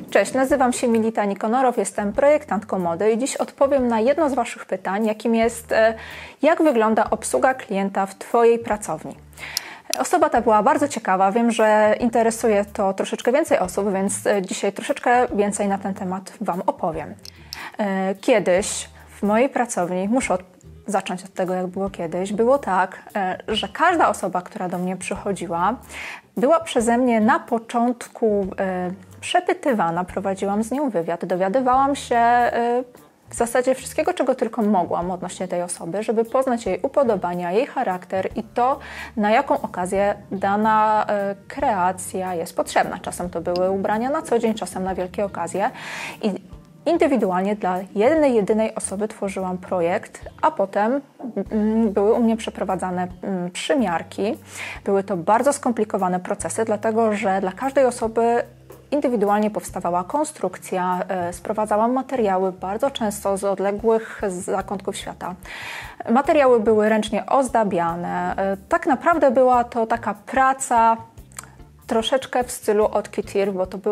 Cześć, nazywam się Milita Nikonorow, jestem projektantką mody i dziś odpowiem na jedno z Waszych pytań, jakim jest, jak wygląda obsługa klienta w Twojej pracowni. Osoba ta była bardzo ciekawa, wiem, że interesuje to troszeczkę więcej osób, więc dzisiaj troszeczkę więcej na ten temat Wam opowiem. Kiedyś w mojej pracowni, muszę zacząć od tego, jak było kiedyś, było tak, że każda osoba, która do mnie przychodziła, była przeze mnie na początku przepytywana, prowadziłam z nią wywiad, dowiadywałam się w zasadzie wszystkiego, czego tylko mogłam odnośnie tej osoby, żeby poznać jej upodobania, jej charakter i to, na jaką okazję dana kreacja jest potrzebna. Czasem to były ubrania na co dzień, czasem na wielkie okazje. I indywidualnie dla jednej, jedynej osoby tworzyłam projekt, a potem były u mnie przeprowadzane przymiarki. Były to bardzo skomplikowane procesy, dlatego że dla każdej osoby indywidualnie powstawała konstrukcja, sprowadzałam materiały bardzo często z odległych zakątków świata. Materiały były ręcznie ozdabiane. Tak naprawdę była to taka praca troszeczkę w stylu haute couture, bo to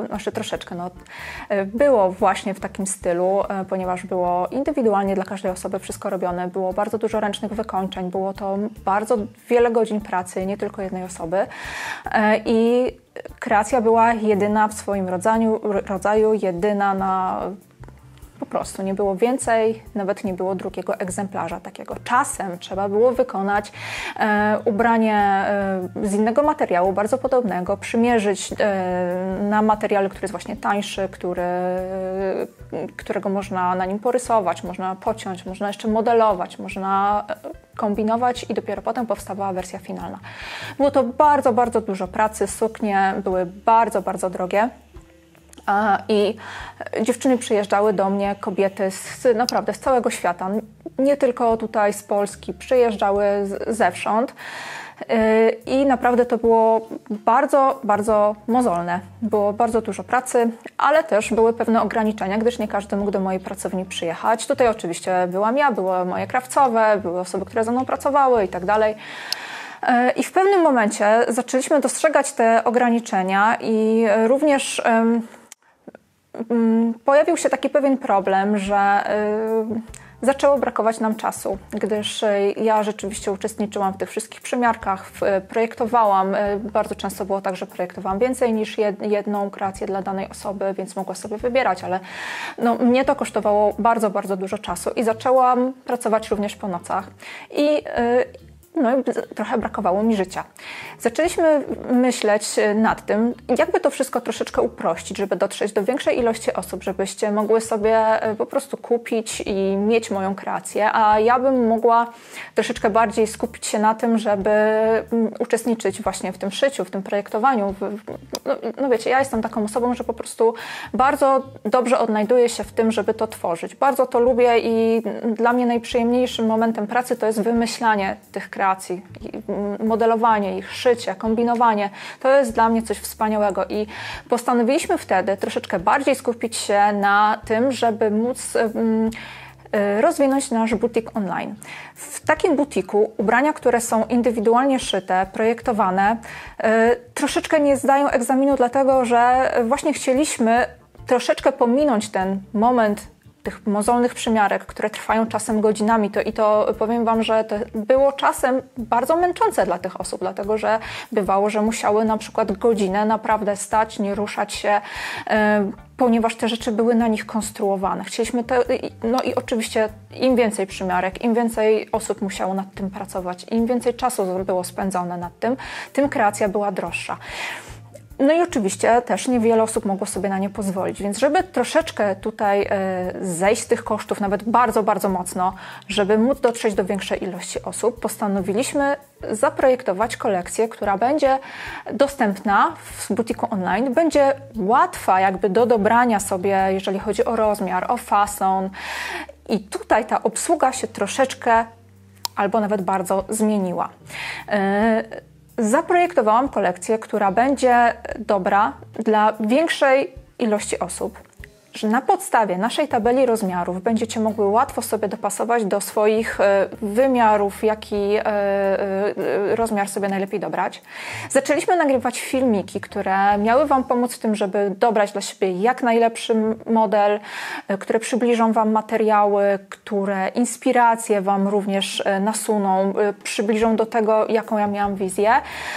było właśnie w takim stylu, ponieważ było indywidualnie dla każdej osoby wszystko robione, było bardzo dużo ręcznych wykończeń, było to bardzo wiele godzin pracy, nie tylko jednej osoby i kreacja była jedyna w swoim rodzaju, jedyna na... Po prostu nie było więcej, nawet nie było drugiego egzemplarza takiego. Czasem trzeba było wykonać ubranie z innego materiału, bardzo podobnego, przymierzyć na materiale, który jest właśnie tańszy, którego można na nim porysować, można pociąć, można jeszcze modelować, można kombinować i dopiero potem powstawała wersja finalna. Było to bardzo, bardzo dużo pracy, suknie były bardzo, bardzo drogie. I dziewczyny przyjeżdżały do mnie, kobiety naprawdę z całego świata, nie tylko tutaj z Polski, przyjeżdżały zewsząd i naprawdę to było bardzo, bardzo mozolne. Było bardzo dużo pracy, ale też były pewne ograniczenia, gdyż nie każdy mógł do mojej pracowni przyjechać. Tutaj oczywiście byłam ja, były moje krawcowe, były osoby, które ze mną pracowały i tak dalej. I w pewnym momencie zaczęliśmy dostrzegać te ograniczenia i również pojawił się taki pewien problem, że zaczęło brakować nam czasu, gdyż ja rzeczywiście uczestniczyłam w tych wszystkich przymiarkach, projektowałam. Bardzo często było tak, że projektowałam więcej niż jedną kreację dla danej osoby, więc mogła sobie wybierać, ale mnie to kosztowało bardzo, bardzo dużo czasu i zaczęłam pracować również po nocach. I trochę brakowało mi życia. Zaczęliśmy myśleć nad tym, jakby to wszystko troszeczkę uprościć, żeby dotrzeć do większej ilości osób, żebyście mogły sobie po prostu kupić i mieć moją kreację, a ja bym mogła troszeczkę bardziej skupić się na tym, żeby uczestniczyć właśnie w tym szyciu, w tym projektowaniu. Wiecie, ja jestem taką osobą, że po prostu bardzo dobrze odnajduję się w tym, żeby to tworzyć. Bardzo to lubię i dla mnie najprzyjemniejszym momentem pracy to jest wymyślanie tych kreacji, modelowanie ich, szycie, kombinowanie. To jest dla mnie coś wspaniałego i postanowiliśmy wtedy troszeczkę bardziej skupić się na tym, żeby móc rozwinąć nasz butik online. W takim butiku ubrania, które są indywidualnie szyte, projektowane, troszeczkę nie zdają egzaminu, dlatego że właśnie chcieliśmy troszeczkę pominąć ten moment tych mozolnych przymiarek, które trwają czasem godzinami, to powiem Wam, że to było czasem bardzo męczące dla tych osób, dlatego że bywało, że musiały na przykład godzinę naprawdę stać, nie ruszać się, ponieważ te rzeczy były na nich konstruowane. Chcieliśmy i oczywiście im więcej przymiarek, im więcej osób musiało nad tym pracować, im więcej czasu było spędzone nad tym, tym kreacja była droższa. No i oczywiście też niewiele osób mogło sobie na nie pozwolić, więc żeby troszeczkę tutaj zejść z tych kosztów, nawet bardzo, bardzo mocno, żeby móc dotrzeć do większej ilości osób, postanowiliśmy zaprojektować kolekcję, która będzie dostępna w butiku online, będzie łatwa jakby do dobrania sobie, jeżeli chodzi o rozmiar, o fason i tutaj ta obsługa się troszeczkę albo nawet bardzo zmieniła. Zaprojektowałam kolekcję, która będzie dobra dla większej ilości osób, że na podstawie naszej tabeli rozmiarów będziecie mogły łatwo sobie dopasować do swoich wymiarów, jaki rozmiar sobie najlepiej dobrać. Zaczęliśmy nagrywać filmiki, które miały Wam pomóc w tym, żeby dobrać dla siebie jak najlepszy model, które przybliżą Wam materiały, które inspiracje Wam również nasuną, przybliżą do tego, jaką ja miałam wizję.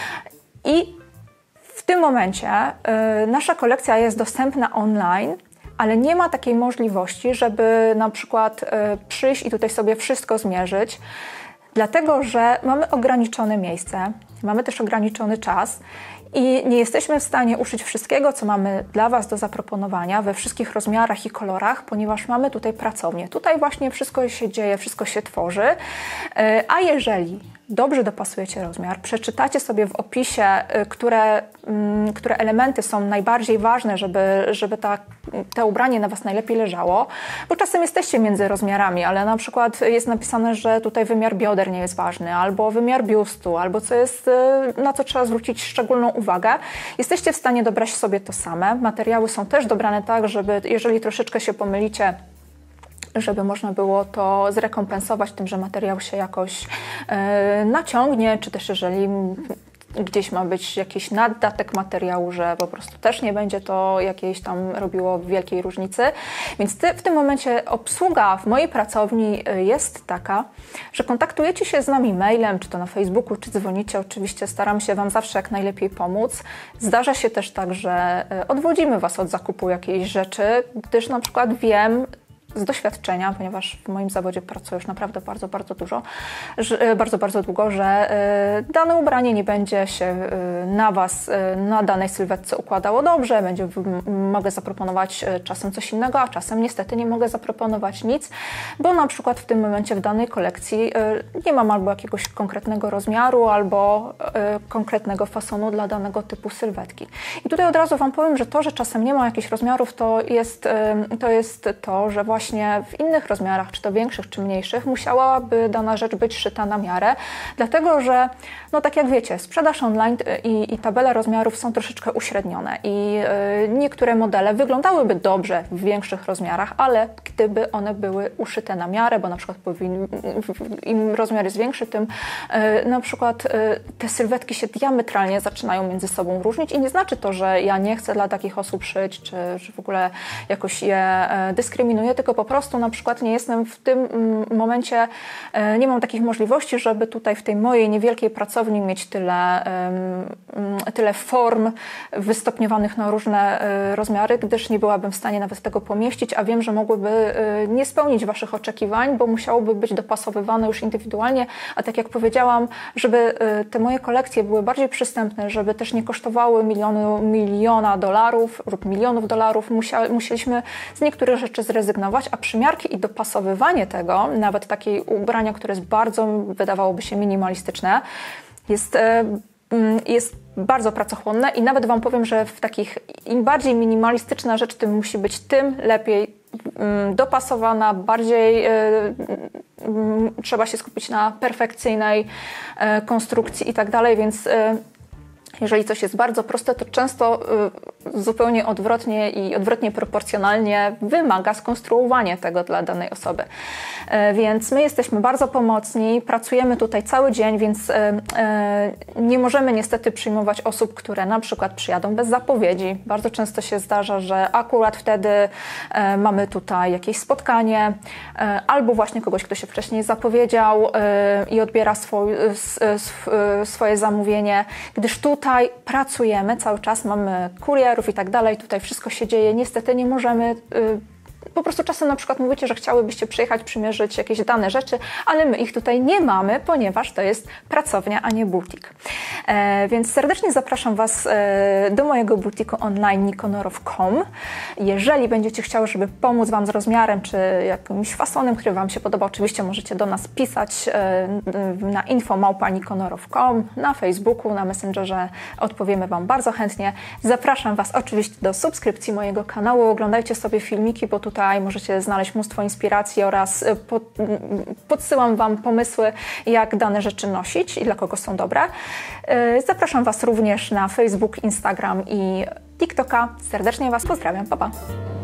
I w tym momencie nasza kolekcja jest dostępna online, ale nie ma takiej możliwości, żeby na przykład przyjść i tutaj sobie wszystko zmierzyć, dlatego że mamy ograniczone miejsce, mamy też ograniczony czas i nie jesteśmy w stanie uszyć wszystkiego, co mamy dla Was do zaproponowania we wszystkich rozmiarach i kolorach, ponieważ mamy tutaj pracownię. Tutaj właśnie wszystko się dzieje, wszystko się tworzy, a jeżeli dobrze dopasujecie rozmiar, przeczytacie sobie w opisie, które elementy są najbardziej ważne, żeby to ubranie na Was najlepiej leżało, bo czasem jesteście między rozmiarami, ale na przykład jest napisane, że tutaj wymiar bioder nie jest ważny, albo wymiar biustu, albo na co trzeba zwrócić szczególną uwagę. Jesteście w stanie dobrać sobie to same. Materiały są też dobrane tak, żeby jeżeli troszeczkę się pomylicie, żeby można było to zrekompensować tym, że materiał się jakoś naciągnie, czy też jeżeli gdzieś ma być jakiś naddatek materiału, że po prostu też nie będzie to jakiejś tam robiło wielkiej różnicy. Więc w tym momencie obsługa w mojej pracowni jest taka, że kontaktujecie się z nami mailem, czy to na Facebooku, czy dzwonicie. Oczywiście staram się Wam zawsze jak najlepiej pomóc. Zdarza się też tak, że odwodzimy Was od zakupu jakiejś rzeczy, gdyż na przykład wiem z doświadczenia, ponieważ w moim zawodzie pracuję już naprawdę bardzo dużo, bardzo długo, że dane ubranie nie będzie się na Was, na danej sylwetce układało dobrze, mogę zaproponować czasem coś innego, a czasem niestety nie mogę zaproponować nic, bo na przykład w tym momencie w danej kolekcji nie mam albo jakiegoś konkretnego rozmiaru, albo konkretnego fasonu dla danego typu sylwetki. I tutaj od razu Wam powiem, że to, że czasem nie ma jakichś rozmiarów, to jest to, że właśnie w innych rozmiarach, czy to większych, czy mniejszych, musiałaby dana rzecz być szyta na miarę, dlatego że, no tak jak wiecie, sprzedaż online i tabele rozmiarów są troszeczkę uśrednione i niektóre modele wyglądałyby dobrze w większych rozmiarach, ale gdyby one były uszyte na miarę, bo na przykład im rozmiar jest większy, tym na przykład te sylwetki się diametralnie zaczynają między sobą różnić i nie znaczy to, że ja nie chcę dla takich osób szyć, czy w ogóle jakoś je dyskryminuję, tylko po prostu na przykład nie jestem w tym momencie, nie mam takich możliwości, żeby tutaj w tej mojej niewielkiej pracowni mieć tyle form wystopniowanych na różne rozmiary, gdyż nie byłabym w stanie nawet tego pomieścić, a wiem, że mogłyby nie spełnić Waszych oczekiwań, bo musiałoby być dopasowywane już indywidualnie, a tak jak powiedziałam, żeby te moje kolekcje były bardziej przystępne, żeby też nie kosztowały miliona dolarów lub milionów dolarów, musieliśmy z niektórych rzeczy zrezygnować, a przymiarki i dopasowywanie tego, nawet takiej ubrania, które jest bardzo, wydawałoby się, minimalistyczne, jest bardzo pracochłonne i nawet Wam powiem, że w takich, im bardziej minimalistyczna rzecz, tym musi być tym lepiej dopasowana, bardziej trzeba się skupić na perfekcyjnej konstrukcji i tak dalej, więc jeżeli coś jest bardzo proste, to często zupełnie odwrotnie i odwrotnie proporcjonalnie wymaga skonstruowania tego dla danej osoby. Więc my jesteśmy bardzo pomocni, pracujemy tutaj cały dzień, więc nie możemy niestety przyjmować osób, które na przykład przyjadą bez zapowiedzi. Bardzo często się zdarza, że akurat wtedy mamy tutaj jakieś spotkanie albo właśnie kogoś, kto się wcześniej zapowiedział i odbiera swoje zamówienie, gdyż tutaj pracujemy cały czas, mamy kurierów i tak dalej, tutaj wszystko się dzieje. Niestety nie możemy po prostu czasem na przykład mówicie, że chciałybyście przyjechać, przymierzyć jakieś dane rzeczy, ale my ich tutaj nie mamy, ponieważ to jest pracownia, a nie butik. Więc serdecznie zapraszam Was do mojego butiku online nikonorow.com. Jeżeli będziecie chciały, żeby pomóc Wam z rozmiarem, czy jakimś fasonem, który Wam się podoba, oczywiście możecie do nas pisać na info@nikonorow.com, na Facebooku, na Messengerze, odpowiemy Wam bardzo chętnie. Zapraszam Was oczywiście do subskrypcji mojego kanału, oglądajcie sobie filmiki, bo tutaj możecie znaleźć mnóstwo inspiracji oraz podsyłam Wam pomysły, jak dane rzeczy nosić i dla kogo są dobre. Zapraszam Was również na Facebook, Instagram i TikToka. Serdecznie Was pozdrawiam. Pa, pa.